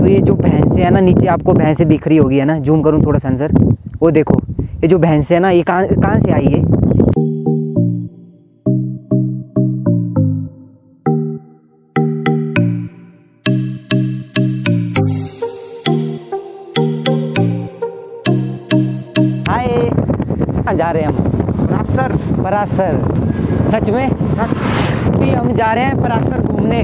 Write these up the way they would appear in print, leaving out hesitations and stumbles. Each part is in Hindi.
तो ये जो भैंसे है ना, नीचे आपको भैंसे दिख रही होगी है ना, जूम करूँ थोड़ा सेंसर, वो देखो ये जो भैंसे है ना, ये कहाँ से आई है। हाय, कहाँ जा रहे हैं हम? परासर। सच में भी हम जा रहे हैं परासर घूमने।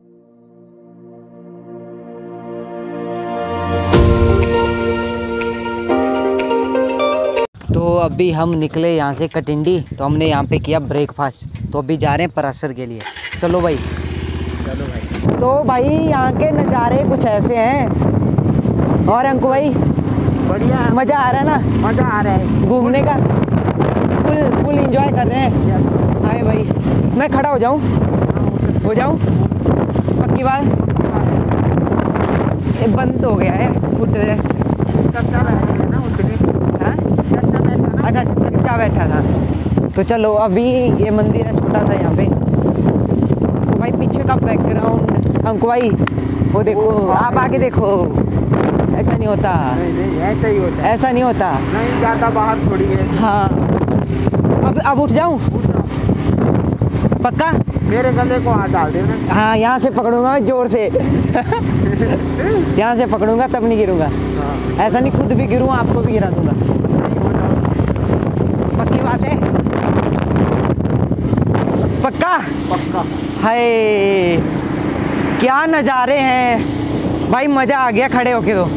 तो अभी हम निकले यहाँ से कटिंडी, तो हमने यहाँ पे किया ब्रेकफास्ट, तो अभी जा रहे हैं परासर के लिए। चलो भाई। तो भाई यहाँ के नज़ारे कुछ ऐसे हैं। और अंकु भाई बढ़िया, मज़ा आ रहा है ना? मज़ा आ रहा है घूमने का, फुल एंजॉय कर रहे हैं। हाय भाई, मैं खड़ा हो जाऊँ? पक्की बात। ये बंद हो गया है फुट रेस्ट। हाँ अच्छा, कच्चा बैठा था। तो चलो, अभी ये मंदिर है छोटा सा यहाँ पे। तो भाई पीछे का बैकग्राउंड, अंकु भाई वो देखो, आप आगे देखो। ऐसा नहीं होता। नहीं, ऐसा ही होता है। ऐसा नहीं होता। नहीं ज़्यादा बाहर थोड़ी है। हाँ, अब उठ जाऊँ? पक्का? मेरे गले को हाथ डाल देना। हाँ, यहाँ से पकड़ूंगा मैं जोर से। यहाँ से पकड़ूंगा तब नहीं गिरूंगा। हाँ। ऐसा नहीं खुद भी गिरूँ, आपको भी गिरा दूंगा। पक्की बात है? पक्का? पक्का। हाय, क्या नज़ारे हैं भाई, मज़ा आ गया खड़े होके। तो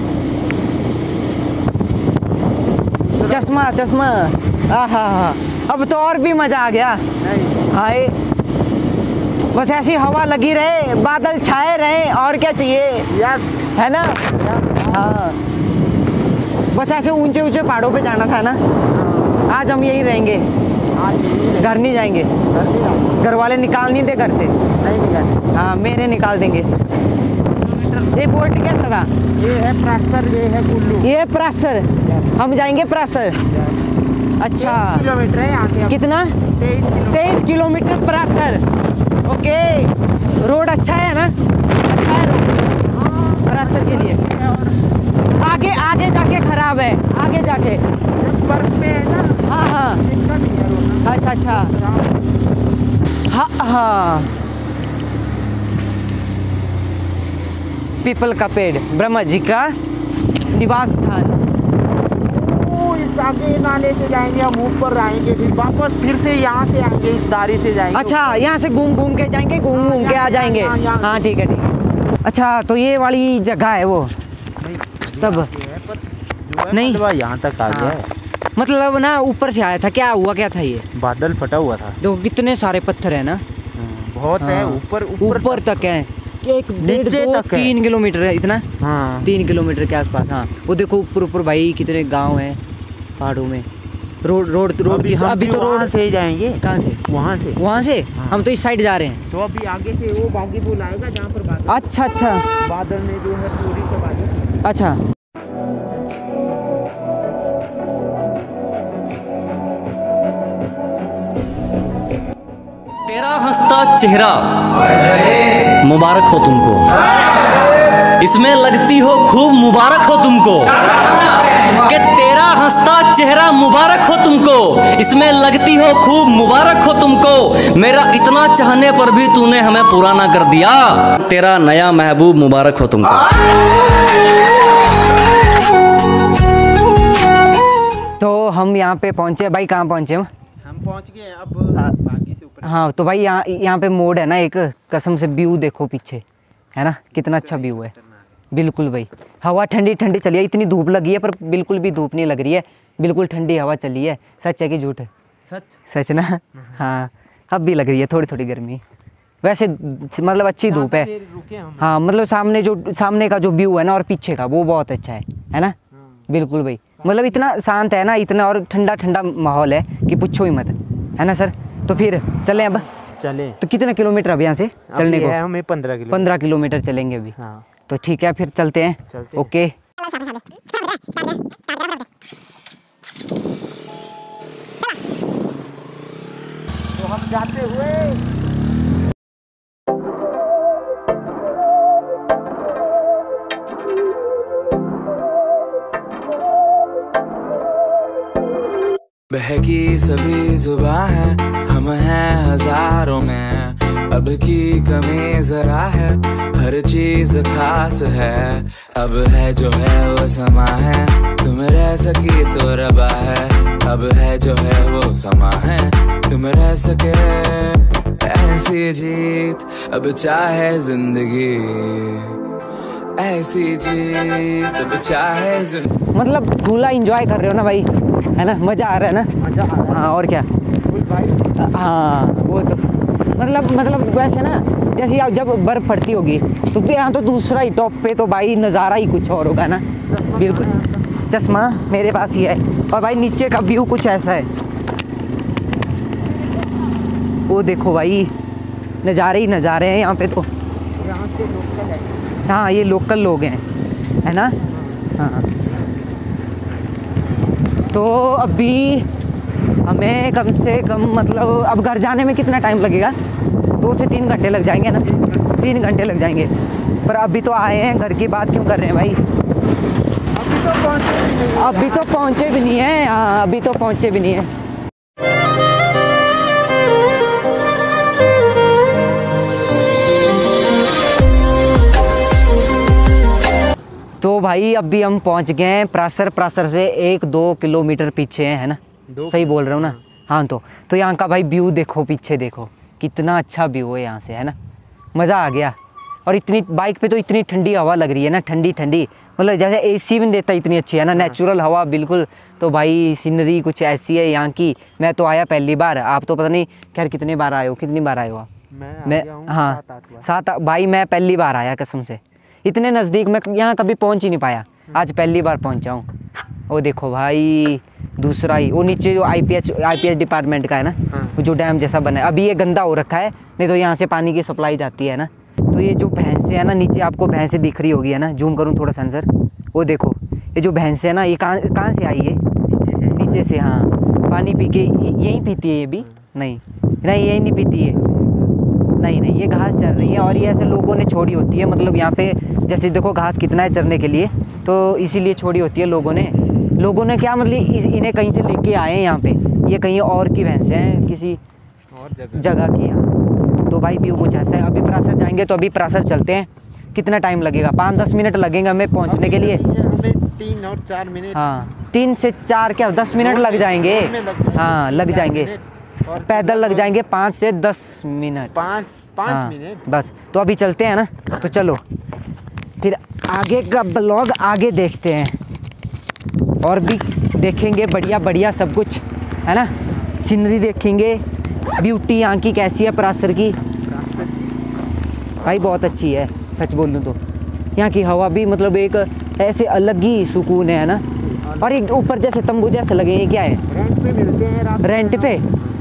चश्मा आहा, अब तो और भी मज़ा आ गया। हाय, बस ऐसी हवा लगी रहे, बादल छाए रहे, और क्या चाहिए? यस, है ना? हाँ, बस ऐसे ऊंचे ऊंचे पहाड़ों पे जाना था ना। आज हम यही रहेंगे, घर नहीं जाएंगे। घर वाले निकाल नहीं दे घर से। नहीं निकाल। हाँ, मेरे निकाल देंगे। ये बोर्ड कैसा था? ये है परासर, ये है कुल्लू। ये है परासर, हम जाएंगे परासर। अच्छा, किलोमीटर है यहाँ से। कितना? 23 किलोमीटर परासर। ओके, रोड अच्छा है ना? अच्छा है रोड परासर के लिए? आगे जाके खराब है, आगे जाके। बर्फ में है ना। हाँ, अच्छा। हाँ, पीपल का पेड़, ब्रह्मा जी का निवास स्थान। इस आगे नाले से जाएंगे, हम ऊपर आएंगे, फिर वापस फिर से यहाँ से आएंगे, इस दारी से जाएंगे। अच्छा, यहाँ से घूम के जाएंगे, घूम के आ जाएंगे। हाँ ठीक है। अच्छा, तो ये वाली जगह है वो? तब नहीं, यहाँ तक आ गया है। मतलब ना ऊपर से आया था, क्या हुआ, क्या था ये? बादल फटा हुआ था। देखो कितने सारे पत्थर है ना। बहुत है, ऊपर तक है। एक नीचे तक 3 किलोमीटर है इतना। हाँ, 3 किलोमीटर के आसपास। हाँ, वो देखो ऊपर भाई कितने गांव हैं पहाड़ों में। रोड अभी तो रोड से ही जाएंगे। कहाँ से? वहाँ से हाँ। हम तो इस साइड जा रहे हैं। तो अभी आगे से वो बागी पुल आएगा जहाँ पर बादल। अच्छा, बादल में जो है पूरी का बादल। अच्छा। तेरा हंसता चेहरा मुबारक हो तुमको, इसमें लगती हो खूब मुबारक हो तुमको, कि तेरा हंसता चेहरा मुबारक हो तुमको, इसमें लगती हो खूब मुबारक हो तुमको, मेरा इतना चाहने पर भी तूने हमें पूरा ना कर दिया, तेरा नया महबूब मुबारक हो तुमको। तो हम यहाँ पे पहुँचे भाई। कहाँ पहुँचे हम पहुँच गए अब बाकी से ऊपर। हाँ, तो भाई यहाँ पे मोड़ है ना एक, कसम से व्यू देखो पीछे, है ना कितना अच्छा व्यू है। बिल्कुल भाई, हवा ठंडी चली है। इतनी धूप लगी है पर बिल्कुल भी धूप नहीं लग रही है, बिल्कुल ठंडी हवा चली है। सच है कि झूठ है? सच ना। हाँ, अब भी लग रही है थोड़ी गर्मी, वैसे मतलब अच्छी धूप है। हाँ, मतलब सामने का जो व्यू है ना और पीछे का, वो बहुत अच्छा है ना। बिल्कुल भाई, मतलब इतना शांत है ना, इतना और ठंडा माहौल है कि पूछो ही मत, है ना सर। तो फिर चलें अब? चलें। तो कितना किलोमीटर अब यहाँ से चलने को? हमें 15 किलोमीटर चलेंगे अभी। हाँ। तो ठीक है, फिर चलते हैं। ओके। तो हम जाते हुए बहकी सभी जुबां है, हम हैं हजारों में, अब की कमी जरा है, हर चीज खास है, अब है जो है वो समा है, तुम रह सकी तो रबा है, अब है जो है वो समा है, तुम रह सके ऐसी जीत, अब चाहे जिंदगी ऐसी जीत, अब चाहे जिंदगी। मतलब खुला एंजॉय कर रहे हो ना भाई, है ना, मज़ा आ रहा है ना। मजा आ रहा हाँ और क्या। है। हाँ वो तो मतलब वैसे ना, जैसे आप जब बर्फ़ पड़ती होगी तो यहाँ तो दूसरा ही टॉप पे तो भाई नज़ारा ही कुछ और होगा ना। बिल्कुल, चश्मा मेरे पास ही है। और भाई नीचे का व्यू कुछ ऐसा है, वो देखो भाई, नज़ारे ही नज़ारे हैं यहाँ पे तो। यहाँ के लोकल है। हाँ ये लोकल लोग हैं, है ना। हाँ तो अभी हमें कम से कम मतलब अब घर जाने में कितना टाइम लगेगा? 2 से 3 घंटे लग जाएंगे ना, 3 घंटे लग जाएंगे। पर अभी तो आए हैं, घर की बात क्यों कर रहे हैं भाई? अभी तो पहुँचे भी नहीं है। हाँ अभी तो पहुँचे भी नहीं है। तो भाई अभी हम पहुंच गए हैं प्रासर से 1-2 किलोमीटर पीछे है ना, सही बोल रहा हूँ ना। हाँ तो यहाँ का भाई व्यू देखो, पीछे देखो कितना अच्छा व्यू है यहाँ से, है ना। मज़ा आ गया। और इतनी बाइक पे तो इतनी ठंडी हवा लग रही है ना, ठंडी ठंडी, मतलब जैसे एसी भी नहीं देता, इतनी अच्छी है ना, नेचुरल हवा बिल्कुल। तो भाई सीनरी कुछ ऐसी है यहाँ की। मैं तो आया पहली बार, आप तो पता नहीं खैर कितनी बार आए हो आप? मैं हाँ 7 भाई, मैं पहली बार आया कसम से। इतने नज़दीक मैं यहाँ कभी पहुँच ही नहीं पाया, आज पहली बार पहुँचा हूँ। वो देखो भाई दूसरा ही, वो नीचे जो आईपीएच डिपार्टमेंट का है ना, वो जो डैम जैसा बना है। अभी ये गंदा हो रखा है, नहीं तो यहाँ से पानी की सप्लाई जाती है ना। तो ये जो भैंसे है ना, नीचे आपको भैंसे दिख रही होगी है ना, जूम करूँ थोड़ा सेंसर, वो देखो ये जो भैंसे है ना, ये कहाँ से आई है? नीचे से। हाँ पानी पी के यहीं पीती है ये भी? नहीं यही नहीं पीती है, नहीं ये घास चर रही है। और ये ऐसे लोगों ने छोड़ी होती है, मतलब यहाँ पे जैसे देखो घास कितना है चरने के लिए, तो इसीलिए छोड़ी होती है लोगों ने क्या मतलब इन्हें कहीं से लेके आए हैं यहाँ पे, ये कहीं और की भैंसें हैं, किसी और जगह की। यहाँ तो भाई व्यू कुछ ऐसा है। अभी प्रासर जाएंगे, तो अभी प्रासर चलते हैं। कितना टाइम लगेगा? 5-10 मिनट लगेंगे हमें पहुँचने के लिए। हमें 3 और 4 मिनट। हाँ 3 से 4 क्या 10 मिनट लग जाएंगे। हाँ लग जाएंगे, पैदल लग जाएंगे 5 से 10 मिनट, 5 मिनट बस। तो अभी चलते हैं ना, तो चलो फिर आगे का ब्लॉग आगे देखते हैं, और भी देखेंगे बढ़िया सब कुछ, है ना। सीनरी देखेंगे, ब्यूटी यहाँ की कैसी है प्रासर की, भाई बहुत अच्छी है सच बोलूँ तो। यहाँ की हवा भी मतलब एक ऐसे अलग ही सुकून है ना। और एक ऊपर जैसे तंबू जैसे लगे, ये क्या है? रेंट पे मिलते हैं, रेंट पे?